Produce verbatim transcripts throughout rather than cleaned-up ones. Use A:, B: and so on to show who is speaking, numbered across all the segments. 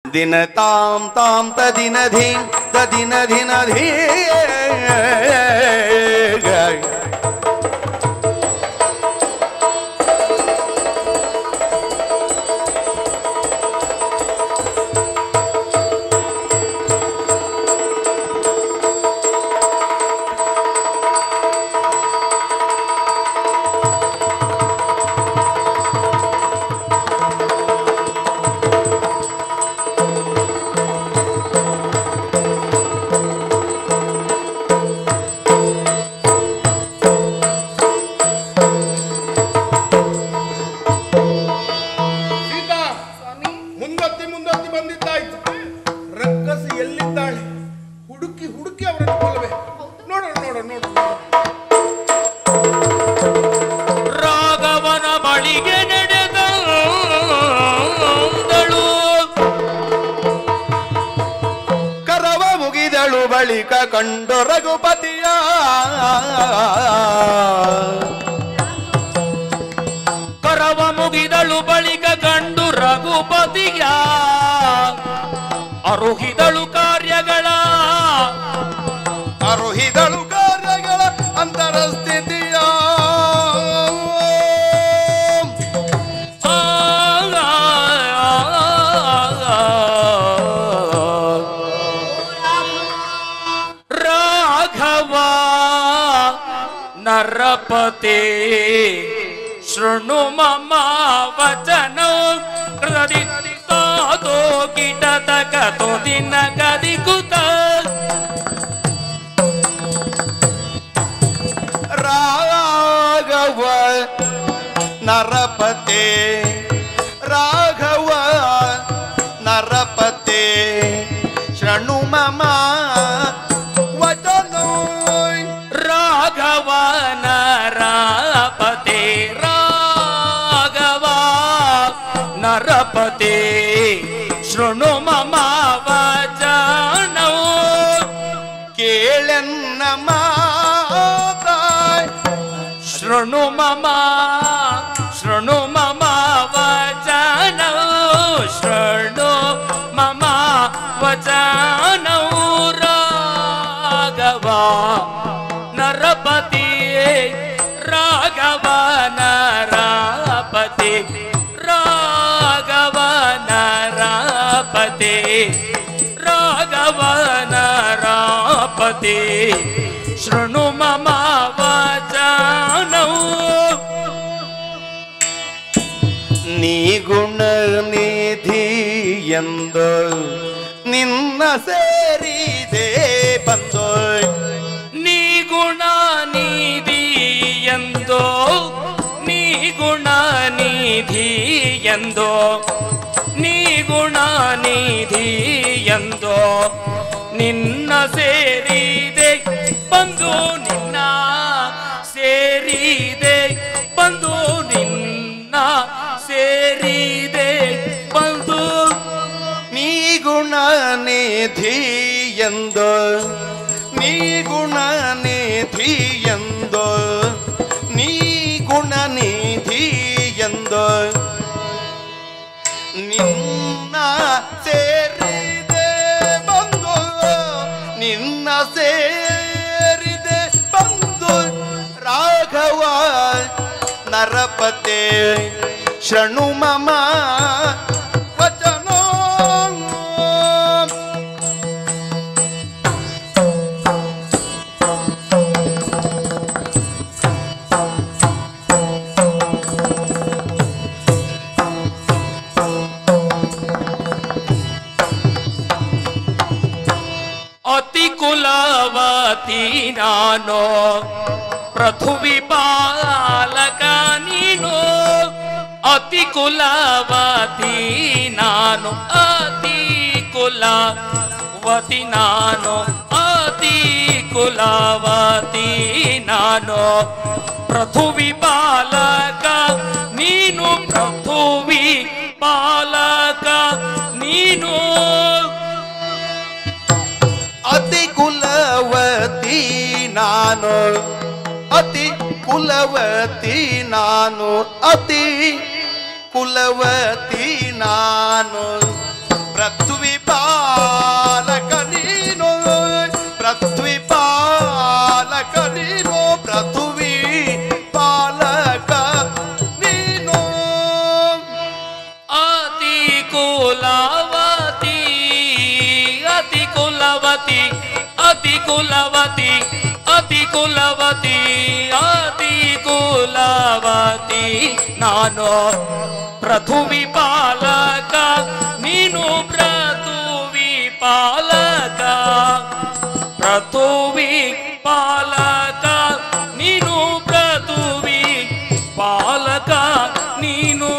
A: दिन ताम ताम तदिन धीम तदिन धिन धी ಬಳಿಕ ಕಂಡು ರಘುಪತಿಯ
B: ಕರವ ಮುಗಿದಳು ಬಳಿಕ ಕಂಡು ರಘುಪತಿಯ ಅರುಹಿದಳು ಕಾರ್ಯಗಳ
A: ಅರುಹಿದಳು ಕಾರ್ಯಗಳ ಅಂತರ ಸ್ಥಿತಿಯ
B: ನರಪತೆ ಶೃಣು ಮಮ ವಚನ ಹೃದಯ ತಾತೋ ಕಿಟತ ಕತೋ ದಿನ ಗದಿಕುತ
A: ರಾಘವ ನರಪತೆ ರಾಘವ ನರಪತೆ ಶೃಣು ಮಮ
B: ರಾಘವ ನರಪತೆ ರಾಘವ ನರಪತೆ ಶೃಣು ಮಮ ವಚನೌ
A: ಕೇಳೆನ್ನ ಮಾತಾ
B: ಶೃಣು ಮಮ ಶೃಣು ಮಮ ವಚನೌ ಶೃಣು ಮಮ ವಚನೌ ರಾಘವ ನರಪತಿ ರಾಘವ ನರಪತಿ ರಾಘವ ನರಪತಿ ರಾಘವ ನರಪತಿ ಶೃಣು ಮಮ ವಚನೌ
A: ನೀ ಗುಣ ನಿಧಿ ಎಂದು ನಿನ್ನ ಸೇರಿದೆ ಬಂದು
B: ನೀ ಗುಣ ನಿಧಿ ಎಂದೋ ನೀ ಗುಣ ನಿಧಿ ಎಂದೋ ನೀ ಗುಣ ನಿಧಿ ಎಂದೋ ನಿನ್ನ ಸೇರಿದೆ ಬಂದು ನಿನ್ನ ಸೇರಿದೆ ಬಂದು ನಿನ್ನ ಸೇರಿದೆ ಬಂದು
A: ನೀ ಗುಣ ನಿಧಿ ಎಂದು ನೀ ಗುಣ ನಿಧಿ ಎಂದು ನೀ ಗುಣ ನಿಧಿ ಎಂದು ನಿನ್ನ ಸೇರಿದೆ ಬಂದು ನಿನ್ನ ಸೇರಿದೆ ಬಂದು ರಾಘವ ನರಪತೆ ಶೃಣು ಮಮ ವಚನೋ
B: ಅತಿ ಕುಲವತಿ ನಾನು ಪೃಥ್ವಿ ಪಾಲಕ ನೀನು ಅತಿ ಕುಲವತಿ ನಾನು ಅತಿ ಕುಲವತಿ ನಾನು ಅತಿ ಕುಲವತಿ ನಾನು ಪೃಥ್ವಿ ಪಾಲಕ ನೀನು ಪೃಥ್ವಿ ಪಾಲಕ ನೀನು
A: ಅತಿ ಕುಲವತಿ ನಾನು ಅತಿ ಕುಲವತಿ ನಾನು ಅತಿ ಕುಲವತಿ ನಾನು ಪೃಥ್ವಿ ಪಾಲಕ ನೀನು ಪೃಥ್ವಿ ಪಾಲಕ ನೀನು ಪೃಥ್ವಿ ಪಾಲಕ ನೀನು
B: ಅತಿ ಕುಲವತಿ ಅತಿ ಕುಲವತಿ ಅತಿ ಕುಲವತಿ ಅತಿ ಕುಲವತಿ ಅತಿ ಕುಲವತಿ ನಾನು ಪೃಥ್ವಿ ಪಾಲಕ ನೀನು ಪೃಥ್ವಿ ಪಾಲಕ ಪೃಥ್ವಿ ಪಾಲಕ ನೀನು ಪೃಥ್ವಿ ಪಾಲಕ ನೀನು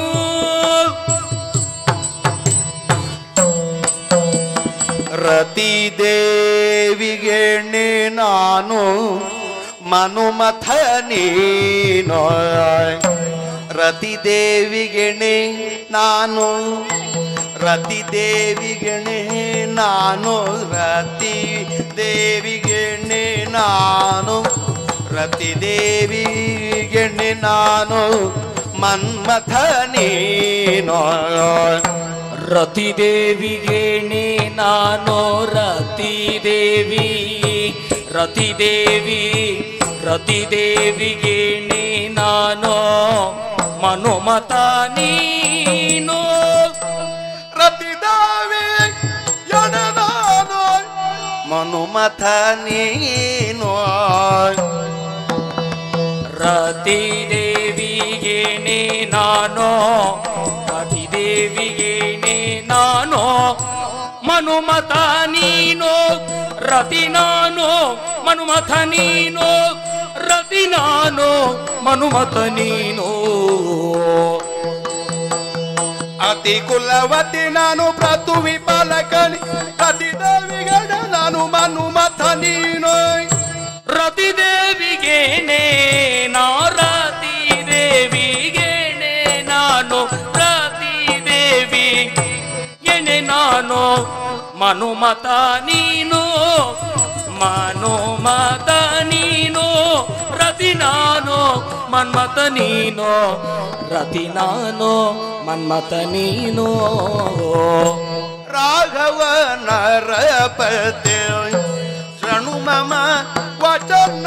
A: ರತಿ ದೇವಿಗೆ ನಾನು ಮನುಮಥ ನೀನು ರತಿ ದೇವಿಗೆ ನಾನು ರತಿ ದೇವಿಗೆ ನಾನು ರತಿ ದೇವಿಗೆ ನಾನು ರತಿ ದೇವಿಗೆ ನಾನು ಮನ್ಮಥ ನೀನು
B: ರತಿ ದೇವಿಗೆ ನಾನು ರತಿ ದೇವಿ ರತಿ ದೇವಿ ರತಿ ದೇವಿಗೆ ನಾನು ಮನುಮತ ನೀನು
A: ರತಿ ದೇವಿ ನಾನು ಮನುಮಥ ನೀನು
B: ರತಿ ದೇವಿಗೆ ನಾನು ರತಿ ದೇವಿಗೆ ನಾನು ಮನುಮತ ನೀನು ರತಿ ನಾನು ಮನುಮಥ ನೀನು ರತಿ ನಾನು ಮನುಮತ ನೀನು
A: ಅತಿ ಕುಲವತಿ ನಾನು ಪೃಥ್ವಿ ಪಾಲಕನಿ ರತಿ ದೇವಿಗೆ ನಾನು ಮನುಮಥ ನೀನು
B: ರತಿ ದೇವಿಗೇನೆ ನಾ ರತಿ ದೇವಿಗೇನೆ ನಾನು ರತಿ ದೇವಿ ಎನೆ ನಾನು ಮನುಮತ ನೀನು ಮನುಮತ ನೀನು ರತಿ ನಾನು ಮನ್ಮತ ನೀನು ರತಿ ನಾನು ಮನ್ಮತ ನೀನು
A: ರಾಘವ ನರಪತಿ ಶೃಣು ಮಮ ವಚನ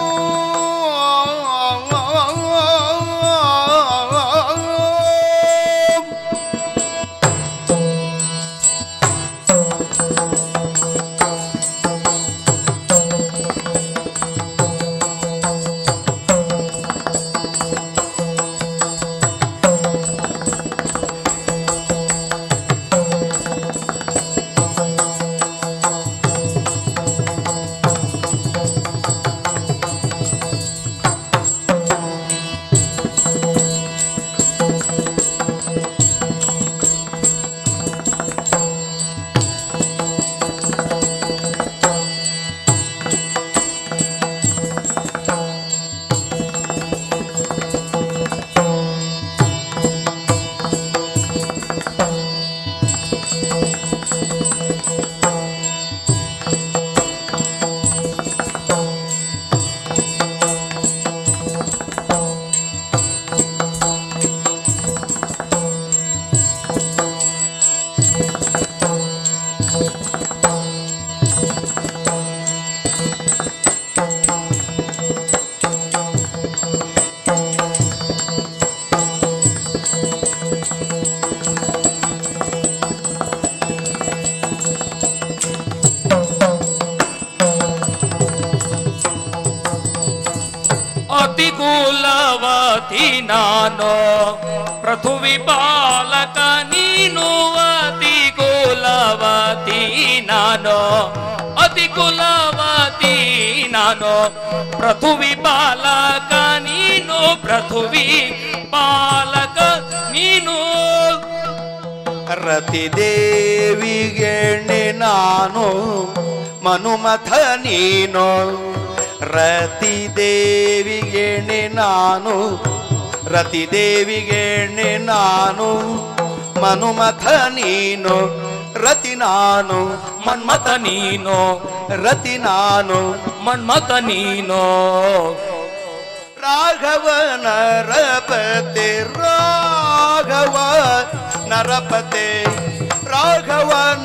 B: ಅತಿ ಕುಲವತಿ ನಾನು ಪೃಥ್ವಿ ಬಾಲಕ ನೀನು ಅತಿ ಕುಲವತಿ ನಾನು ಅತಿ ಕುಲವತಿ ನಾನು ಪೃಥ್ವಿ ಬಾಲಕ ನೀನು ಪೃಥ್ವಿ ಬಾಲಕ ನೀನು
A: ರತಿ ದೇವಿಗೆ ನಾನು ಮನುಮಥ ನೀನು ರತಿ ದೇವಿಗೆ ನಾನು ರತಿ ದೇವಿಗೆ ನಾನು ಮನುಮಥ ನೀನು ರತಿ ನಾನು
B: ಮನ್ಮಥ ನೀನು
A: ರತಿ ನಾನು
B: ಮನ್ಮಥ ನೀನು
A: ರಾಘವ ನರಪತೆ ರಾಘವ ನರಪತೆ ರಾಘವ